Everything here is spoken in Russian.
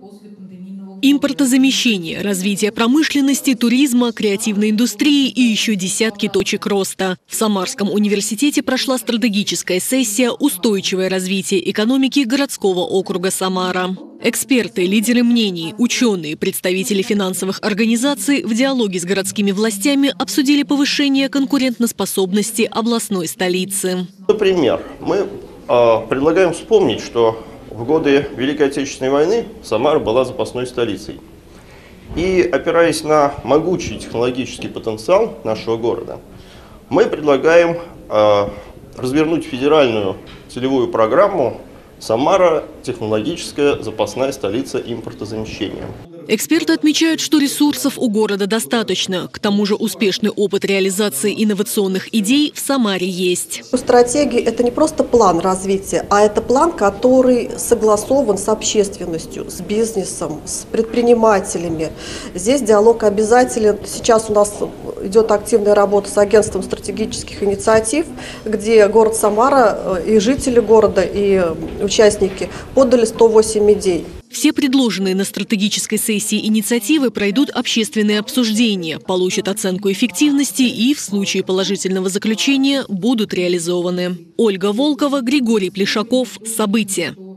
Импортозамещение, развитие промышленности, туризма, креативной индустрии и еще десятки точек роста. В Самарском университете прошла стратегическая сессия «Устойчивое развитие экономики городского округа Самара». Эксперты, лидеры мнений, ученые, представители финансовых организаций в диалоге с городскими властями обсудили повышение конкурентоспособности областной столицы. Например, мы предлагаем вспомнить, что в годы Великой Отечественной войны Самара была запасной столицей. И опираясь на могучий технологический потенциал нашего города, мы предлагаем развернуть федеральную целевую программу «Самара – технологическая запасная столица импортозамещения». Эксперты отмечают, что ресурсов у города достаточно. К тому же успешный опыт реализации инновационных идей в Самаре есть. Стратегия – это не просто план развития, а это план, который согласован с общественностью, с бизнесом, с предпринимателями. Здесь диалог обязателен. Сейчас у нас идет активная работа с агентством стратегических инициатив, где город Самара и жители города, и участники подали 108 идей. Все предложенные на стратегической сессии инициативы пройдут общественные обсуждения, получат оценку эффективности и, в случае положительного заключения, будут реализованы. Ольга Волкова, Григорий Плешаков. События.